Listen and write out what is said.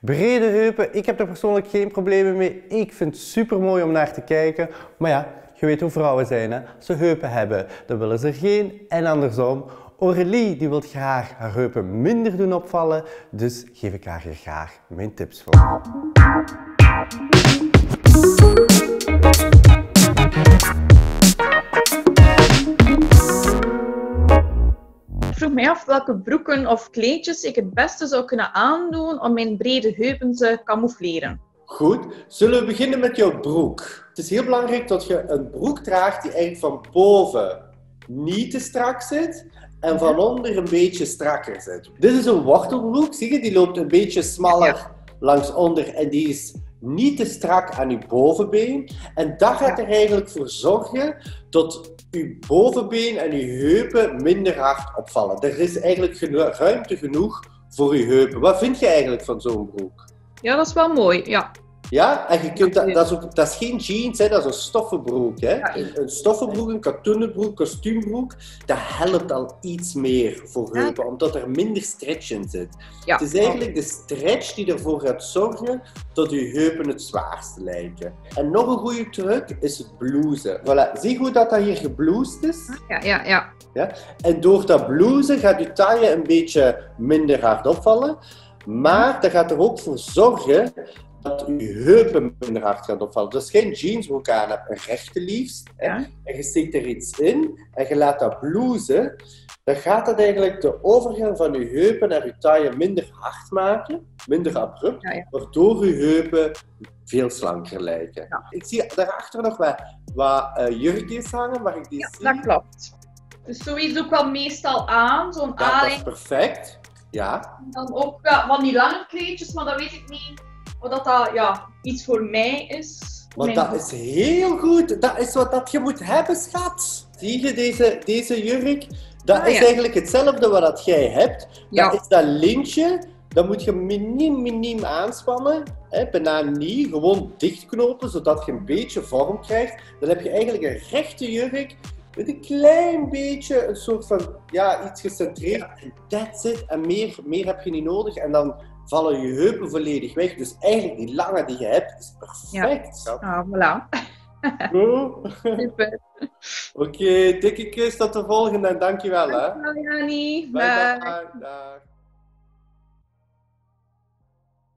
Brede heupen, ik heb er persoonlijk geen problemen mee. Ik vind het super mooi om naar te kijken. Maar ja, je weet hoe vrouwen zijn, hè? Als ze heupen hebben, dan willen ze er geen. En andersom. Aurélie die wil graag haar heupen minder doen opvallen. Dus geef ik haar hier graag mijn tips voor. Ik vroeg mij af welke broeken of kleedjes ik het beste zou kunnen aandoen om mijn brede heupen te camoufleren. Goed, zullen we beginnen met jouw broek. Het is heel belangrijk dat je een broek draagt die eigenlijk van boven niet te strak zit en van onder een beetje strakker zit. Dit is een wortelbroek, zie je? Die loopt een beetje smaller langs onder en die is niet te strak aan je bovenbeen. En dat gaat er eigenlijk voor zorgen dat je bovenbeen en je heupen minder hard opvallen. Er is eigenlijk ruimte genoeg voor je heupen. Wat vind je eigenlijk van zo'n broek? Ja, dat is wel mooi, ja. Ja, en je kunt dat is geen jeans, hè, dat is een stoffenbroek. Hè. Ja. Een stoffenbroek, een katoenen broek, kostuumbroek, dat helpt al iets meer voor heupen, omdat er minder stretch in zit. Ja. Het is eigenlijk de stretch die ervoor gaat zorgen dat je heupen het zwaarste lijken. En nog een goede truc is het blousen. Voilà, zie hoe dat hier gebloused is? Ja. Ja? En door dat blousen gaat je taille een beetje minder hard opvallen, maar dat gaat er ook voor zorgen dat je heupen minder hard gaan opvallen. Dus geen jeansbroek aan hebt, een rechte liefst. Ja. En je steekt er iets in en je laat dat blousen. Dan gaat dat eigenlijk de overgang van je heupen naar je taille minder hard maken, minder abrupt, waardoor je heupen veel slanker lijken. Ja. Ik zie daarachter nog wat jurkjes hangen, mag ik die zien? Dat klopt. Dus zoiets doe ik wel meestal aan, zo'n Ja, dat is perfect. Ja. En dan ook van die lange kleedjes, maar dat weet ik niet of dat iets voor mij is. Maar dat is heel goed. Dat is wat dat je moet hebben, schat. Zie je deze jurk? Dat is eigenlijk hetzelfde wat jij hebt. Dat is dat lintje. Dat moet je miniem aanspannen. Bijna niet. Gewoon dichtknopen, zodat je een beetje vorm krijgt. Dan heb je eigenlijk een rechte jurk. Met een klein beetje een soort van, iets gecentreerd. En that's it. En meer heb je niet nodig. En dan vallen je heupen volledig weg. Dus eigenlijk die lange die je hebt, is perfect. Ja, voilà. Super. Oké, dikke kus, tot de volgende en dankjewel. Dankjewel, Jani. Bye. Dag.